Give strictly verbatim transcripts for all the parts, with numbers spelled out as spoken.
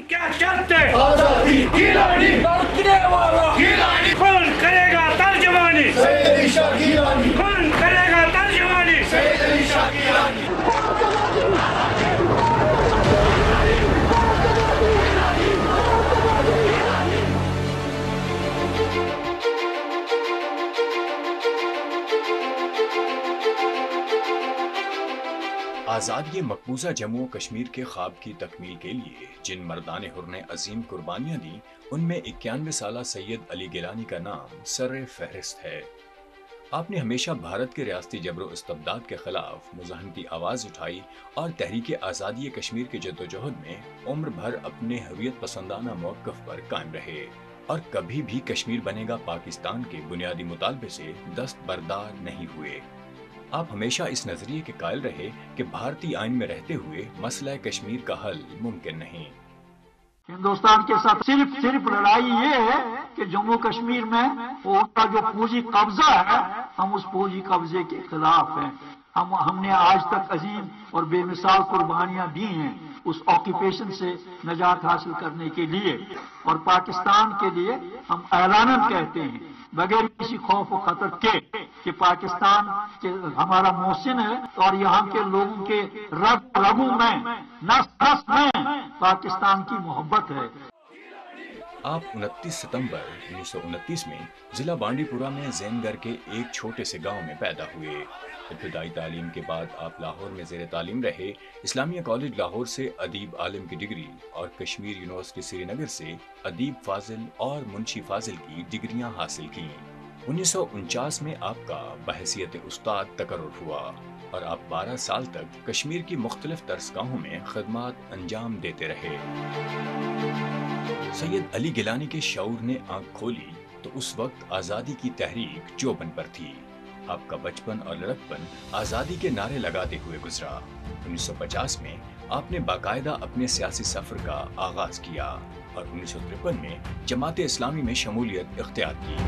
क्या चाहते आजादी की लड़ाई लड़ने वाला गिलानी कौन करेगा तर्जुमानी सैयद अली शाह गिलानी कौन करेगा तर्जुमानी सैयद अली शाह गिलानी। आज़ादी मकबूजा जम्मू और कश्मीर के ख्वाब की तकमील के लिए जिन मर्दाने हुर ने अजीम कुर्बानियां दी, उनमें इक्यानवे साला सैयद अली गिलानी का नाम सर फहरिस्त है। आपने हमेशा भारत के रियासती जबर इस्तबदाद के खिलाफ मुजाहिम की आवाज उठाई और तहरीक आज़ादी कश्मीर की जद्दोजहद में उम्र भर अपने हुर्रियत पसंदाना मौक़िफ़ पर कायम रहे और कभी भी कश्मीर बनेगा पाकिस्तान के बुनियादी मुतालबे से दस्तबरदार नहीं हुए। आप हमेशा इस नजरिए के कायल रहे कि भारतीय आइन में रहते हुए मसला कश्मीर का हल मुमकिन नहीं। हिंदुस्तान के साथ सिर्फ सिर्फ लड़ाई ये है कि जम्मू कश्मीर में उसका जो फौजी कब्जा है, हम उस फौजी कब्जे के खिलाफ हैं। हम हमने आज तक अजीम और बेमिसाल कुर्बानियां दी हैं उस ऑक्यूपेशन से निजात हासिल करने के लिए, और पाकिस्तान के लिए हम ऐलानन कहते हैं बगैर किसी खौफ और खतर के कि पाकिस्तान के हमारा मोहसिन है और यहाँ के लोगों के रग रगों में नस नस में पाकिस्तान की मोहब्बत है। आप उनतीस सितंबर उन्नीस सौ उनतीस में जिला बांडीपुरा में जैनगर के एक छोटे से गांव में पैदा हुए। इब्तदाई तालीम के बाद आप लाहौर में ज़ेर तालीम रहे। इस्लामिया कॉलेज लाहौर से अदीब आलिम की डिग्री और कश्मीर यूनिवर्सिटी श्रीनगर से अदीब फाजिल और मुंशी फाजिल की डिग्रियां हासिल की। उन्नीस सौ उनचास में आपका बहसियत उस्ताद तकर्रुर हुआ और आप बारह साल तक कश्मीर की मुख्तलिफ दरसगाहों में खदमात अंजाम देते रहे। सैयद अली गिलानी के शऊर ने आंख खोली तो उस वक्त आज़ादी की तहरीक जोबन पर थी। आपका बचपन और लड़कपन आज़ादी के नारे लगाते हुए गुजरा। उन्नीस सौ पचास में आपने बाकायदा अपने सियासी सफर का आगाज किया और उन्नीस सौ तिरपन में जमात इस्लामी में शमूलियत इख्तियार की।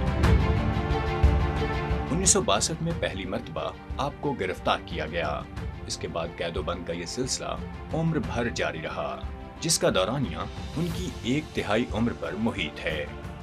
उन्नीस सौ बासठ में पहली मर्तबा आपको गिरफ्तार किया गया। इसके बाद कैदोबंद का ये सिलसिला उम्र भर जारी रहा, जिसका दौरानिया उनकी एक तिहाई उम्र पर मुहित है।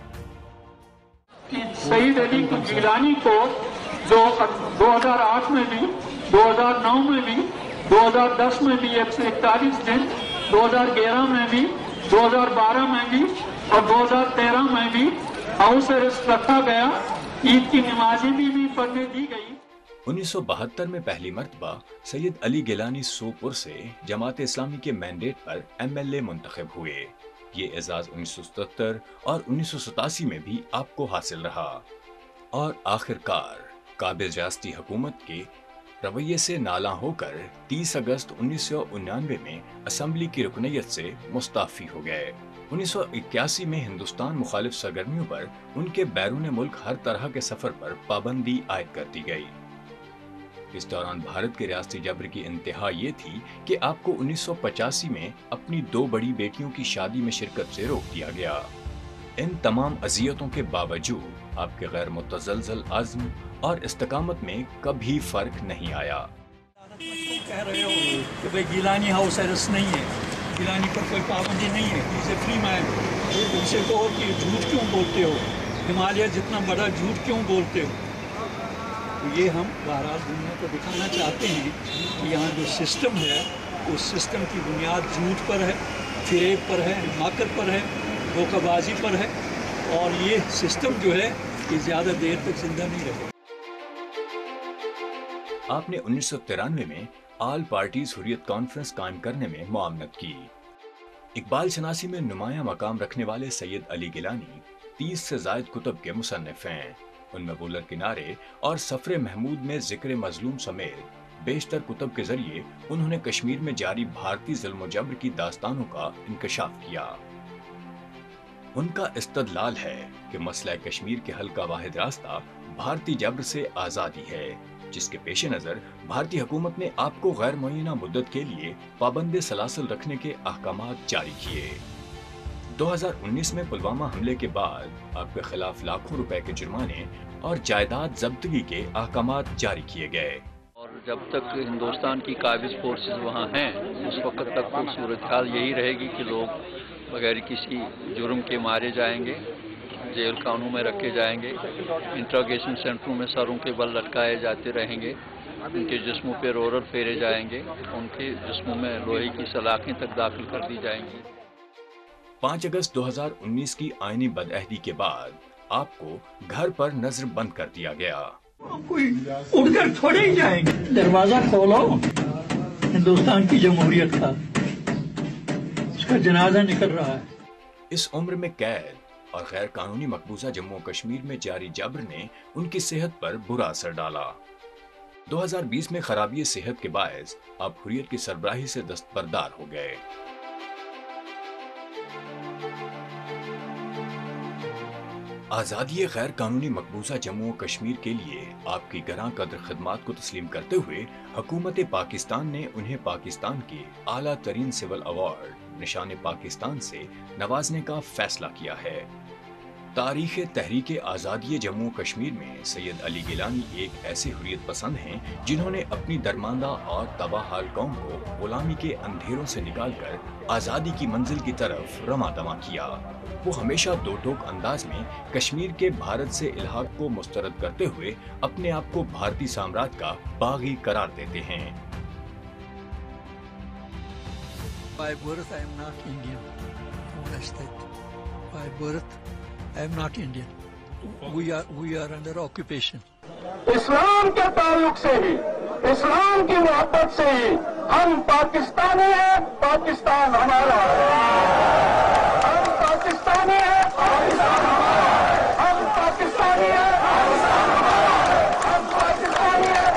सैयद अली गिलानी को जो दो हज़ार आठ में भी, दो हज़ार नौ में भी, दो हज़ार दस में भी एक सौ इकतालीस दिन, दो हज़ार ग्यारह में भी, दो हज़ार बारह में भी और दो हज़ार तेरह में भी हाउस अरेस्ट रखा गया। ईद की नमाजें भी, भी पढ़ने दी गई। उन्नीस सौ बहत्तर में पहली मर्तबा सैयद अली गिलानी सोपुर से जमात इस्लामी के मैंडेट पर एम एल ए मुंतखब हुए। ये एजाज उन्नीस सौ सतहत्तर और उन्नीस सौ सतासी में भी आपको हासिल रहा और आखिरकार काबिल रियासती हुकूमत के रवैये से नाला होकर तीस अगस्त उन्नीस सौ उन्यानवे में असम्बली की रुकनियत से मुस्ताफी हो गए। उन्नीस सौ इक्यासी में हिंदुस्तान मुखालिफ सरगर्मियों पर उनके बैरून मुल्क हर तरह के सफर पर पाबंदी आयद कर दी गई। इस दौरान भारत के रियासती जबर की इंतहा ये थी कि आपको उन्नीस सौ पचासी में अपनी दो बड़ी बेटियों की शादी में शिरकत से रोक दिया गया। इन तमाम अजियतों के बावजूद आपके गैर मुतज़लज़ल अज़्म और इस्तकामत में कभी फर्क नहीं आया। कह रहे हो कि भाई गिलानी हाउस अरेस्ट नहीं है, गिलानी पर कोई पाबंदी नहीं है, इसे फ्री मैन, उनसे कहो कि झूठ क्यों बोलते हो, हिमालय जितना बड़ा झूठ क्यों बोलते हो। तो ये हम बहरहाल दुनिया को दिखाना चाहते हैं कि यहाँ जो सिस्टम है उस सिस्टम की बुनियाद झूठ पर है, फिरेब पर है, माकर पर है, धोखाबाजी पर है और ये सिस्टम जो है ये ज़्यादा देर तक जिंदा नहीं रहेगा। आपने उन्नीस सौ तिरानवे में आल पार्टीज हुर्रियत कॉन्फ्रेंस कायम करने में मुआवनत की। इकबाल शनासी में नुमाया मकाम रखने वाले सैयद अली गिलानी तीस से जायद कुतुब के मुसन्निफ हैं। उनमें बुलर किनारे और सफरे महमूद में जिक्र मजलूम समेत बेशतर कुतुब के जरिए उन्होंने कश्मीर में जारी भारतीय जुल्म जबर की दास्तानों का इंकशाफ किया। उनका इस्तदलाल है कि मसला कश्मीर के हल का वाहिद रास्ता भारतीय जबर से आज़ादी है, जिसके पेश नज़र भारतीय हुकूमत ने आपको गैर मुअय्यना मुद्दत के लिए पाबंद सलासल रखने के अहकामात जारी किए। दो हज़ार उन्नीस में पुलवामा हमले के बाद आपके खिलाफ लाखों रुपए के जुर्माने और जायदाद जब्तगी के अहकामात जारी किए गए। और जब तक हिंदुस्तान की काबिज फोर्सेस वहाँ हैं उस वक्त तक तो सूरत हाल यही रहेगी कि लोग बगैर किसी जुर्म के मारे जाएंगे, जेल खानों में रखे जाएंगे, इंट्रोगेशन सेंटरों में सरों के बल लटकाए जाते रहेंगे, उनके जिस्मों पे रोलर फेरे जाएंगे, उनके जिस्मों में लोहे की सलाखें तक दाखिल कर दी जाएंगी। पाँच अगस्त दो हज़ार उन्नीस की आईनी बदअहदी के बाद आपको घर पर नजर बंद कर दिया गया। कोई उड़कर थोड़े ही जाएंगे। दरवाजा खोलो, हिंदुस्तान की जमहूरियत का उसका जनाजा निकल रहा है। इस उम्र में कैद और गैर कानूनी मकबूजा जम्मू कश्मीर में जारी जबर ने उनकी सेहत पर बुरा असर डाला। दो हज़ार बीस में खराबी सेहत के बायस आप हुर्रियत की सरबराही से दस्तबरदार हो गए। आजादी गैर कानूनी मकबूजा जम्मू कश्मीर के लिए आपकी गरां कदर खिदमात को तस्लीम करते हुए हुकूमत पाकिस्तान ने उन्हें पाकिस्तान के आला तरीन सिविल अवार्ड निशान पाकिस्तान से नवाजने का फैसला किया है। तारीख तहरीक आज़ादी जम्मू कश्मीर में सैयद अली गिलानी एक ऐसे हुर्रियत पसंद हैं जिन्होंने अपनी दरमांदा और तबाहाल कौम को गुलामी के अंधेरों से निकालकर आज़ादी की मंजिल की तरफ रमा दमा किया। वो हमेशा दो टोक अंदाज में कश्मीर के भारत से इल्हाक को मुस्तरद करते हुए अपने आप को भारतीय साम्राज्य का बागी करार देते हैं। By birth, I am not Indian. Understand? By birth, I am not Indian. We are we are under occupation. इस्लाम के ताल्लुक से ही, इस्लाम की मोहब्बत से ही हम पाकिस्तानी हैं, पाकिस्तान हमारा है। हम पाकिस्तानी हैं, पाकिस्तान हमारा है। हम पाकिस्तानी हैं, पाकिस्तान हमारा है। हम पाकिस्तानी हैं,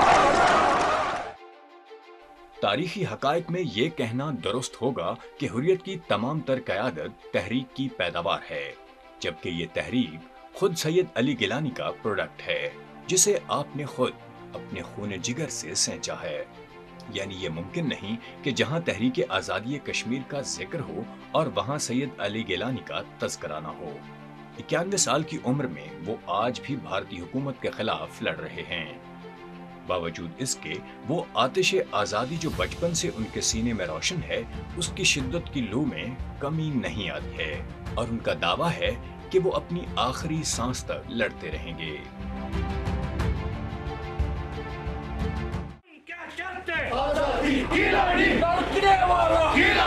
तारीखी हकायक में ये कहना दुरुस्त होगा कि हुर्रियत की तमाम तर क़यादत तहरीक की पैदावार है, जबकि ये तहरीक खुद सैयद अली गिलानी का प्रोडक्ट है, जिसे आपने खुद अपने खून जिगर से सेंचा है। यानी ये मुमकिन नहीं कि जहां तहरीक आज़ादी कश्मीर का जिक्र हो और वहां सैयद अली गिलानी का तज़किरा न हो। इक्यानवे साल की उम्र में वो आज भी भारतीय हुकूमत के खिलाफ लड़ रहे हैं। बावजूद इसके वो आतिश आज़ादी जो बचपन से उनके सीने में रोशन है, उसकी शिद्दत की लू में कमी नहीं आती है और उनका दावा है कि वो अपनी आखिरी सांस तक लड़ते रहेंगे। क्या चाहते? आज़ादी की लड़ी, लड़ने वाला